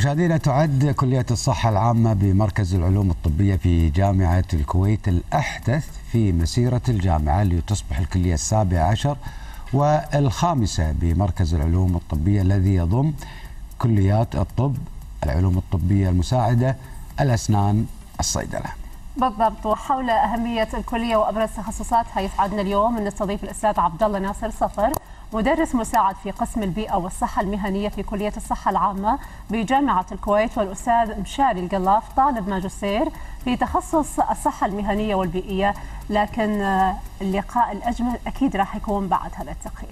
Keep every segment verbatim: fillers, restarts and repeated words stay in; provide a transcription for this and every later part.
مشاهدينا، تعد كلية الصحة العامة بمركز العلوم الطبية في جامعة الكويت الأحدث في مسيرة الجامعة، لتصبح الكلية السابعة عشر والخامسة بمركز العلوم الطبية الذي يضم كليات الطب، العلوم الطبية المساعدة، الأسنان، الصيدلة. بالضبط. وحول أهمية الكلية وأبرز تخصصاتها يسعدنا اليوم أن نستضيف الأستاذ عبد الله ناصر صفر، مدرس مساعد في قسم البيئة والصحة المهنية في كلية الصحة العامة بجامعة الكويت، والأستاذ مشاري القلاف طالب ماجستير في تخصص الصحة المهنية والبيئية. لكن اللقاء الأجمل أكيد راح يكون بعد هذا التقرير.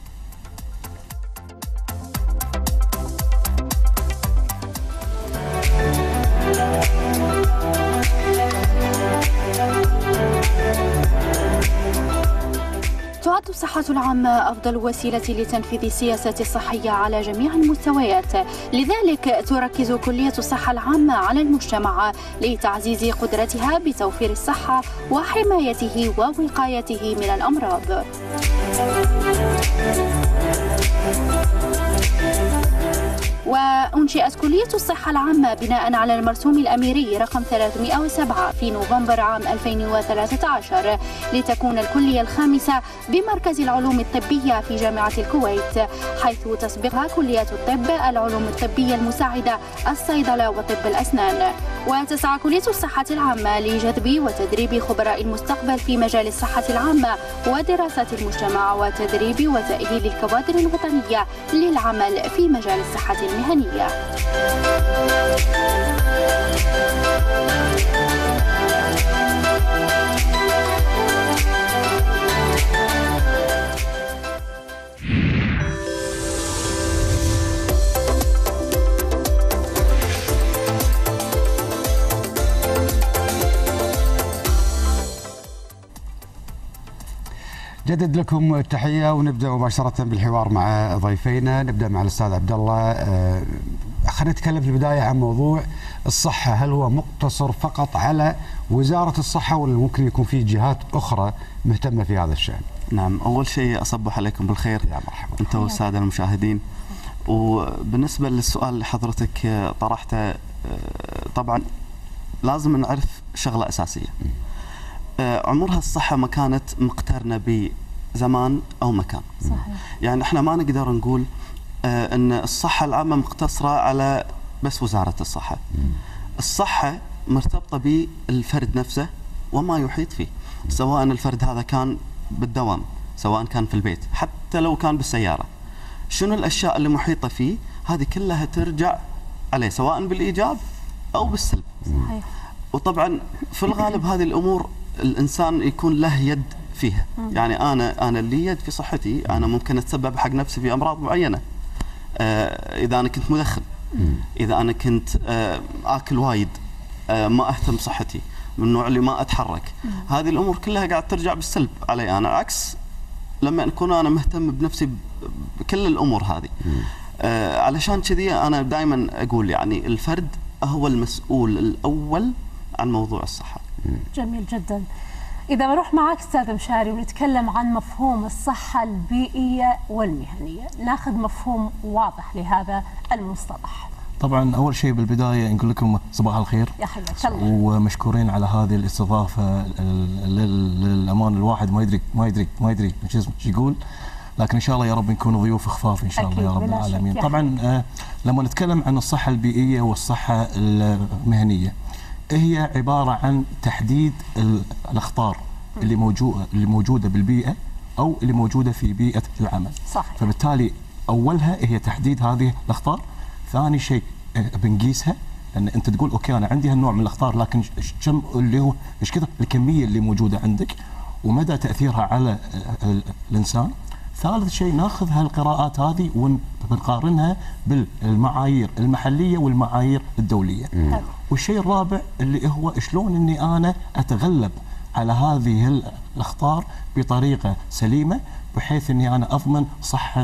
تعد الصحة العامة أفضل وسيلة لتنفيذ السياسة الصحية على جميع المستويات، لذلك تركز كلية الصحة العامة على المجتمع لتعزيز قدرتها بتوفير الصحة وحمايته ووقايته من الأمراض. وأنشئت كلية الصحة العامة بناء على المرسوم الأميري رقم ثلاثمئة وسبعة في نوفمبر عام ألفين وثلاثة عشر، لتكون الكلية الخامسة بمركز العلوم الطبية في جامعة الكويت، حيث تسبقها كليات الطب، العلوم الطبية المساعدة، الصيدلة وطب الأسنان. وتسعى كلية الصحة العامة لجذب وتدريب خبراء المستقبل في مجال الصحة العامة ودراسة المجتمع، وتدريب وتأهيل الكوادر الوطنية للعمل في مجال الصحة المهنية. جدد لكم التحية، ونبدأ مباشرة بالحوار مع ضيفينا. نبدأ مع الأستاذ عبد الله. آه خلينا نتكلم في البداية عن موضوع الصحة. هل هو مقتصر فقط على وزارة الصحة ولا ممكن يكون في جهات أخرى مهتمة في هذا الشأن؟ نعم، أول شيء أصبح عليكم بالخير يا مرحبا أنت والسادة المشاهدين. وبالنسبة للسؤال اللي حضرتك طرحته، طبعا لازم نعرف شغلة أساسية. عمرها الصحة ما كانت مقترنة بزمان أو مكان. صحيح. يعني احنا ما نقدر نقول آه أن الصحة العامة مقتصرة على بس وزارة الصحة. الصحة مرتبطة بالفرد نفسه وما يحيط فيه، سواء الفرد هذا كان بالدوام، سواء كان في البيت، حتى لو كان بالسيارة. شنو الأشياء اللي محيطة فيه؟ هذه كلها ترجع عليه سواء بالإيجاب أو بالسلب. صحيح. وطبعا في الغالب هذه الأمور الإنسان يكون له يد فيها. يعني أنا أنا اللي يد في صحتي، أنا ممكن أتسبب حق نفسي في أمراض معينة. آه إذا أنا كنت مدخن، إذا أنا كنت آه آكل وايد، آه ما أهتم بصحتي، من النوع اللي ما أتحرك، هذه الأمور كلها قاعد ترجع بالسلب علي أنا، عكس لما أكون أنا مهتم بنفسي بكل الأمور هذه. آه علشان كذي أنا دائما أقول يعني الفرد هو المسؤول الأول عن موضوع الصحة. جميل جدا. إذا بروح معك أستاذ مشاري ونتكلم عن مفهوم الصحة البيئية والمهنية، ناخذ مفهوم واضح لهذا المصطلح. طبعا أول شيء بالبداية نقول لكم صباح الخير. يا حياك الله. ومشكورين على هذه الاستضافة. للأمان الواحد ما يدري ما يدري ما يدري ايش يقول، لكن إن شاء الله يا رب نكون ضيوف خفاف إن شاء الله يا رب العالمين. طبعا آه لما نتكلم عن الصحة البيئية والصحة المهنية، هي عبارة عن تحديد الأخطار اللي موجودة اللي موجودة بالبيئة أو اللي موجودة في بيئة العمل. صحيح. فبالتالي أولها هي تحديد هذه الأخطار. ثاني شيء بنقيسها، لأن أنت تقول أوكي أنا عندي هالنوع من الأخطار، لكن كم اللي هو إيش كذا الكمية اللي موجودة عندك ومدى تأثيرها على الإنسان. ثالث شيء ناخذ هالقراءات هذه ونقارنها بالمعايير المحلية والمعايير الدولية. مم. والشيء الرابع اللي هو شلون اني انا اتغلب على هذه الاخطار بطريقة سليمة، بحيث اني انا اضمن صحة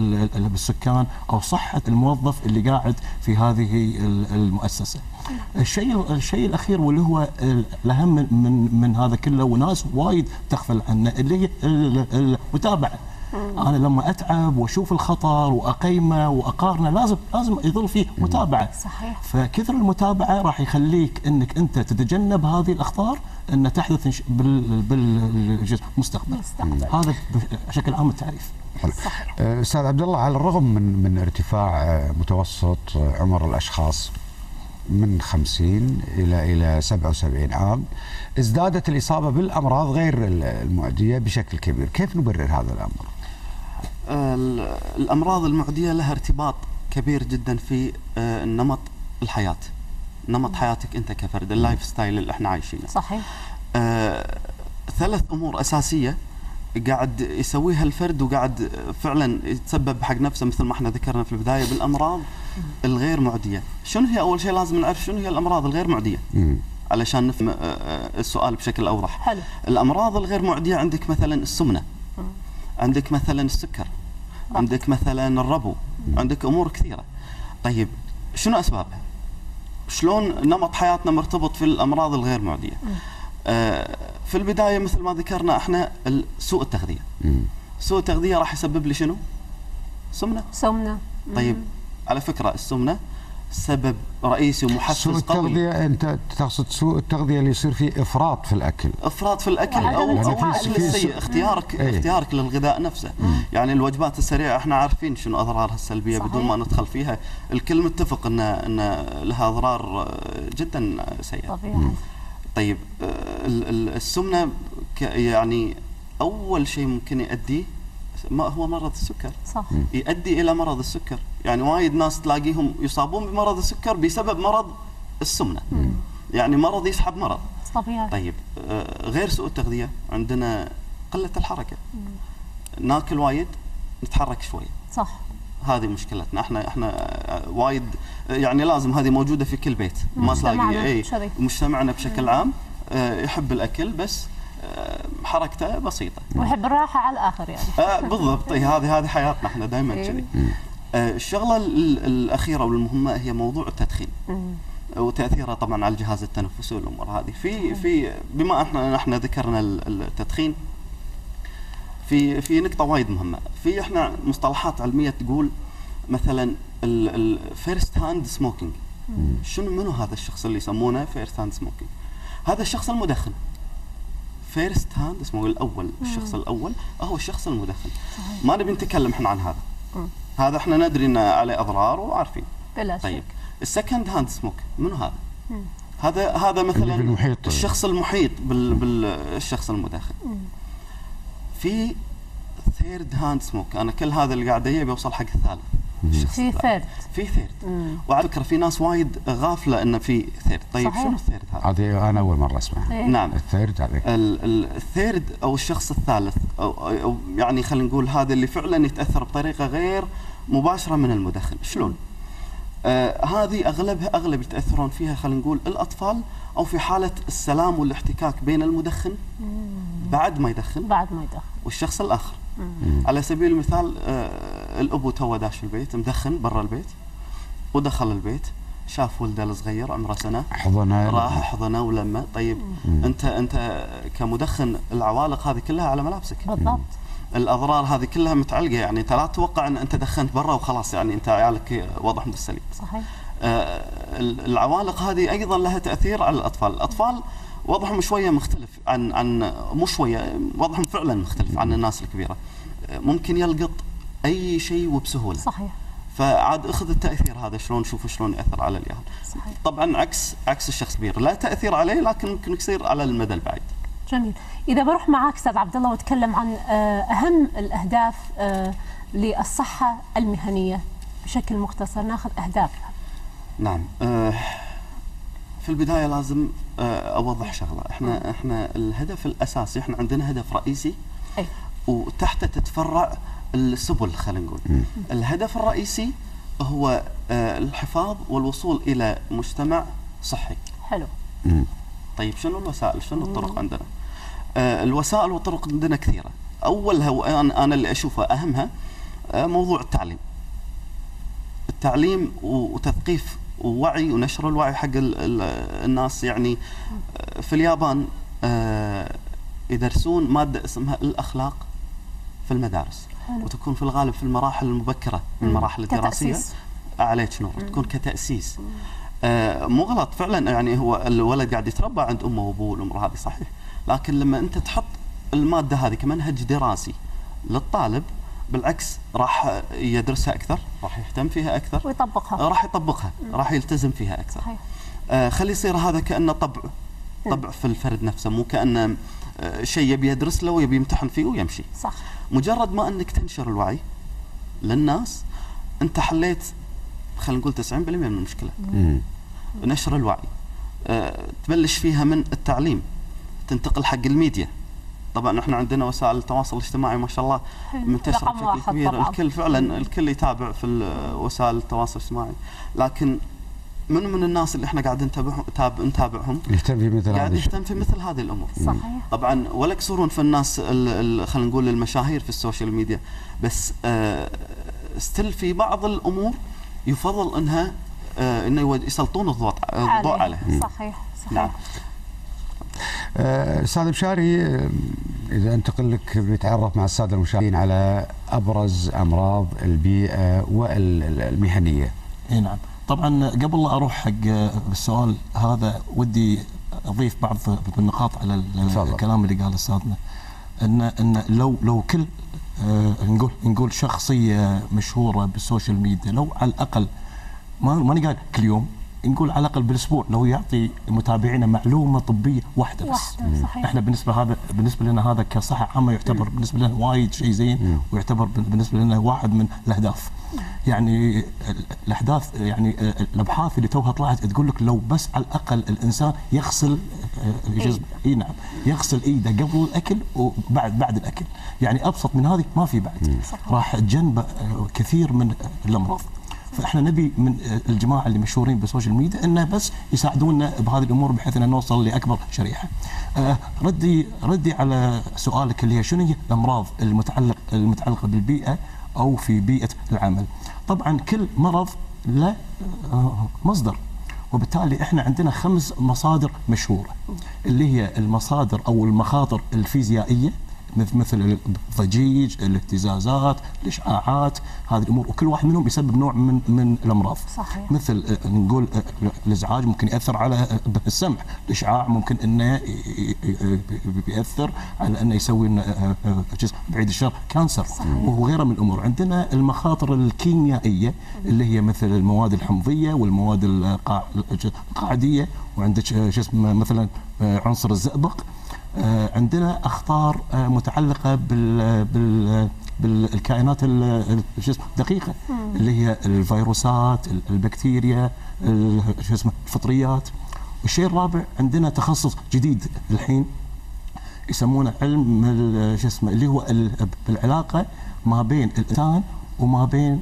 السكان او صحة الموظف اللي قاعد في هذه المؤسسة. الشيء الشيء الاخير واللي هو الاهم من من هذا كله وناس وايد تغفل عنه، اللي هي المتابعة. انا لما اتعب واشوف الخطر واقيمه واقارنه لازم لازم يظل فيه متابعه. صحيح. فكثر المتابعه راح يخليك انك انت تتجنب هذه الاخطار ان تحدث بال بالمستقبل. هذا بشكل عام التعريف. صحيح. استاذ عبد الله، على الرغم من من ارتفاع متوسط عمر الاشخاص من خمسين الى الى سبعة وسبعين عام، ازدادت الاصابه بالامراض غير المعديه بشكل كبير، كيف نبرر هذا الامر؟ الامراض المعديه لها ارتباط كبير جدا في نمط الحياه، نمط حياتك انت كفرد، اللايف ستايل اللي احنا عايشينه. صحيح. آه، ثلاث امور اساسيه قاعد يسويها الفرد وقاعد فعلا يتسبب حق نفسه مثل ما احنا ذكرنا في البدايه بالامراض الغير معديه. شنو هي؟ اول شيء لازم نعرف شنو هي الامراض الغير معديه علشان نفهم السؤال بشكل اوضح. حلو. الامراض الغير معديه عندك مثلا السمنه، عندك مثلا السكر، عندك مثلا الربو، عندك امور كثيره. طيب شنو اسبابها؟ شلون نمط حياتنا مرتبط في الامراض الغير معديه؟ آه في البدايه مثل ما ذكرنا احنا سوء التغذيه. مم. سوء التغذيه راح يسبب لي شنو؟ سمنه. سمنه. طيب على فكره السمنه سبب رئيسي ومحفز قوي. سوء التغذيه انت تقصد سوء التغذيه اللي يصير فيه افراط في الاكل. افراط في الاكل او او الاكل السيء، اختيارك ايه؟ اختيارك للغذاء نفسه. مم. يعني الوجبات السريعه احنا عارفين شنو اضرارها السلبيه. صحيح. بدون ما ندخل فيها، الكل متفق ان ان لها اضرار جدا سيئه. طبيعي. طيب السمنه يعني اول شيء ممكن يؤدي ما هو مرض السكر. صح. يؤدي الى مرض السكر. يعني وايد ناس تلاقيهم يصابون بمرض السكر بسبب مرض السمنه. مم. يعني مرض يسحب مرض. طبيعي. طيب غير سوء التغذيه عندنا قله الحركه. مم. ناكل وايد نتحرك شوي. صح. هذه مشكلتنا احنا احنا وايد يعني لازم هذه موجوده في كل بيت. ما تلاقي اي مجتمعنا بشكل عام يحب الاكل بس حركته بسيطه ويحب الراحه على الاخر يعني. آه بالضبط. هذه هذه حياتنا احنا دائما كذي. آه الشغله الاخيره والمهمه هي موضوع التدخين. مم. وتاثيره طبعا على الجهاز التنفسي والامور هذه. في في بما احنا احنا ذكرنا التدخين، في في نقطه وايد مهمه. في احنا مصطلحات علميه تقول مثلا الفيرست هاند سموكينج. شنو منو هذا الشخص اللي يسمونه فيرست هاند سموكينج؟ هذا الشخص المدخن. فيرست هاند اسمه الاول. مم. الشخص الاول هو الشخص المدخن. صحيح. ما نبي نتكلم احنا عن هذا. مم. هذا احنا ندري انه عليه اضرار وعارفين. بلا شك. طيب السكند هاند سموك منو هذا؟ مم. هذا هذا مثلا الشخص المحيط بال بالشخص المدخن. مم. في ثيرد هاند سموك. انا كل هذا اللي قاعد اجيب بيوصل حق الثالث. في ثيرد. في ثيرد. وعلى فكره في ناس وايد غافله انه في ثيرد. طيب صحيح. شنو الثيرد هذا؟ هذه انا اول مره اسمعها. إيه؟ نعم. الثيرد هذا. الثيرد او الشخص الثالث أو, أو يعني خلينا نقول هذا اللي فعلا يتاثر بطريقه غير مباشره من المدخن. شلون؟ آه هذه اغلبها اغلب يتاثرون فيها خلينا نقول الاطفال او في حاله السلام والاحتكاك بين المدخن بعد ما يدخن بعد ما يدخن والشخص الاخر. مم. على سبيل المثال آه الابو تو داش البيت مدخن برا البيت ودخل البيت شاف ولده الصغير عمره سنه حضنه راح حضنه ولمه. طيب مم. انت انت كمدخن العوالق هذه كلها على ملابسك. بالضبط. الاضرار هذه كلها متعلقه. يعني انت لا تتوقع ان انت دخنت برا وخلاص يعني انت عيالك واضح بالسليم. صحيح. آه العوالق هذه ايضا لها تاثير على الاطفال. الاطفال وضعهم شويه مختلف عن عن مو شويه وضعهم فعلا مختلف عن الناس الكبيره. ممكن يلقط اي شيء وبسهوله. صحيح. فعاد اخذ التاثير هذا شلون شوف شلون ياثر على اليهال. صحيح. طبعا عكس عكس الشخص الكبير لا تاثير عليه لكن ممكن يصير على المدى البعيد. جميل. اذا بروح معك استاذ عبد الله واتكلم عن اهم الاهداف للصحه المهنيه بشكل مختصر، ناخذ اهدافها. نعم. في البدايه لازم اوضح شغله. احنا احنا الهدف الاساسي احنا عندنا هدف رئيسي. أي. وتحته تتفرع السبل خلينا نقول. م. الهدف الرئيسي هو الحفاظ والوصول الى مجتمع صحي. حلو. م. طيب شنو الوسائل؟ شنو الطرق عندنا؟ آه الوسائل والطرق عندنا كثيره. اولها وانا انا اللي اشوفها اهمها آه موضوع التعليم. التعليم وتثقيف ووعي ونشر الوعي حق ال ال الناس. يعني آه في اليابان آه يدرسون ماده اسمها الاخلاق في المدارس وتكون في الغالب في المراحل المبكره من المراحل الدراسيه. عليك نور. تكون كتاسيس. آه مو غلط فعلا، يعني هو الولد قاعد يتربى عند امه وابوه والامور هذه صحيح، لكن لما انت تحط الماده هذه كمنهج دراسي للطالب بالعكس راح يدرسها اكثر، راح يهتم فيها اكثر ويطبقها، راح يطبقها، راح يلتزم فيها اكثر. صحيح. آه خلي يصير هذا كانه طبع طبع في الفرد نفسه، مو كانه آه شيء يبي يدرس له ويبي يمتحن فيه ويمشي. صح. مجرد ما انك تنشر الوعي للناس انت حليت خلينا نقول تسعين بالمئة من المشكله. مم. نشر الوعي. أه تبلش فيها من التعليم، تنتقل حق الميديا. طبعا احنا عندنا وسائل التواصل الاجتماعي ما شاء الله منتشره بشكل كبير، طبعاً. الكل فعلا الكل يتابع في وسائل التواصل الاجتماعي، لكن من من الناس اللي احنا قاعدين نتابعهم تاب نتابعهم يهتم في مثل قاعد يهتم في مثل هذه الامور. صحيح. طبعا ولا يكسرون في الناس خلينا نقول المشاهير في السوشيال ميديا، بس أه ستيل في بعض الامور يفضل انها آه انه يسلطون الضوء الضوء عليها. صحيح صحيح. نعم. استاذ آه بشاري، اذا انتقل لك بيتعرف مع الساده المشاهدين على ابرز امراض البيئه والمهنيه. اي نعم. طبعا قبل لا اروح حق السؤال هذا ودي اضيف بعض النقاط على الكلام اللي قاله استاذنا، ان ان لو لو كل آه نقول نقول شخصيه مشهوره بالسوشيال ميديا لو على الاقل ما ماني قاعد كل يوم، نقول على الاقل بالاسبوع لو يعطي متابعينا معلومه طبيه واحده بس. واحدة. صحيح. احنا بالنسبه هذا بالنسبه لنا هذا كصحه عامه يعتبر بالنسبه لنا وايد شيء زين، ويعتبر بالنسبه لنا واحد من الاهداف. يعني الاحداث يعني الابحاث اللي توها طلعت تقول لك لو بس على الاقل الانسان يغسل جزء اي نعم يغسل ايده قبل الاكل وبعد بعد الاكل، يعني ابسط من هذه ما في بعد، راح تجنب كثير من الامراض. فاحنا نبي من الجماعه اللي مشهورين بالسوشيال ميديا انه بس يساعدونا بهذه الامور بحيث ان نوصل لاكبر شريحه. آه ردي ردي على سؤالك اللي هي شنو هي الامراض المتعلق المتعلقه بالبيئه او في بيئه العمل. طبعا كل مرض له آه مصدر، وبالتالي احنا عندنا خمس مصادر مشهوره اللي هي المصادر او المخاطر الفيزيائيه مثل الضجيج، الاهتزازات، الاشعاعات، هذه الامور، وكل واحد منهم يسبب نوع من من الامراض. صحيح. مثل نقول الازعاج ممكن ياثر على السمع، الاشعاع ممكن انه ياثر على انه يسوي بعيد الشر كانسر. صحيح. وغيرها من الامور. عندنا المخاطر الكيميائيه اللي هي مثل المواد الحمضيه والمواد القاعديه، وعندك شو اسمه مثلا عنصر الزئبق. عندنا اخطار متعلقه بال بال بالكائنات الدقيقه اللي هي الفيروسات، البكتيريا، شو اسمه الفطريات. والشيء الرابع عندنا تخصص جديد الحين يسمونه علم شو اسمه اللي هو العلاقه ما بين الانسان وما بين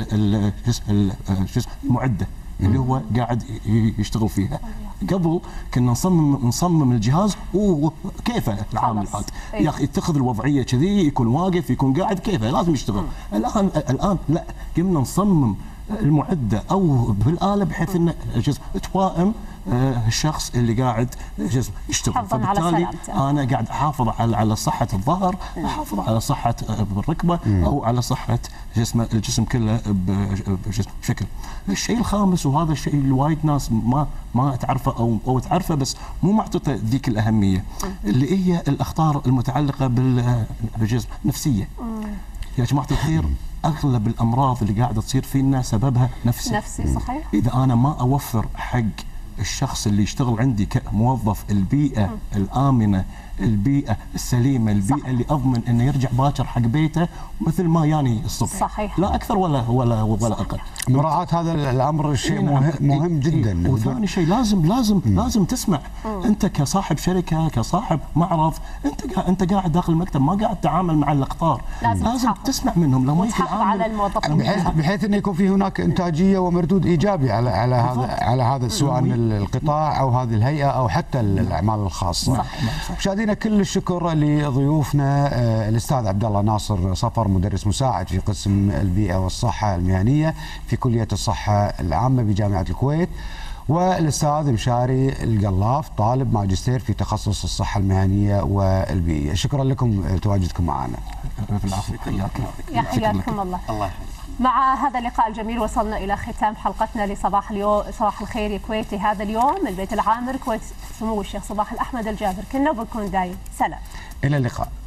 المعده اللي هو قاعد يشتغل فيها. قبل كنا نصمم نصمم الجهاز وكيفه العامل هذا يا اخي يتخذ الوضعيه كذي، يكون واقف يكون قاعد كيفه لازم يشتغل. الان الان لا، قمنا نصمم المعده او بالاله بحيث انه توائم الشخص اللي قاعد يشتغل. فبالتالي انا قاعد احافظ على على صحه الظهر، احافظ على صحه الركبه او على صحه جسم الجسم كله بشكل. الشيء الخامس وهذا الشيء اللي وايد ناس ما ما تعرفه او او تعرفه بس مو معطته ذيك الاهميه، اللي هي الاخطار المتعلقه بالجسم النفسيه. يا جماعه الخير اغلب الامراض اللي قاعده تصير فينا سببها نفسي. نفسي صحيح. اذا انا ما اوفر حق الشخص اللي يشتغل عندي كموظف البيئه الامنه، البيئه السليمه، البيئه صح. اللي اضمن انه يرجع باكر حق بيته مثل ما ياني الصبح. صحيح. لا اكثر ولا ولا ولا اقل. مراعاه هذا الامر شيء مهم, مهم جدا. وثاني شيء لازم لازم مم. لازم تسمع. مم. انت كصاحب شركه كصاحب معرض، انت انت قاعد داخل المكتب ما قاعد تتعامل مع الاقطار، لازم, لازم تسمع منهم لما يجي على الموظفين بحيث, بحيث انه يكون في هناك انتاجيه ومردود ايجابي على على هذا على هذا سواء القطاع او هذه الهيئه او حتى الاعمال الخاصه. مشاهدينا كل الشكر لضيوفنا الاستاذ عبد الله ناصر صفر، مدرس مساعد في قسم البيئه والصحه المهنيه في كليه الصحه العامه بجامعه الكويت، والاستاذ مشاري القلاف طالب ماجستير في تخصص الصحه المهنيه والبيئيه. شكرا لكم تواجدكم معنا. يا حياكم الله. الله يحييك. مع هذا اللقاء الجميل وصلنا الى ختام حلقتنا لصباح اليوم صباح الخير يا كويتي هذا اليوم. البيت العامر كويت سمو الشيخ صباح الأحمد الجابر، كنا بنكون دايم. سلام. الى اللقاء.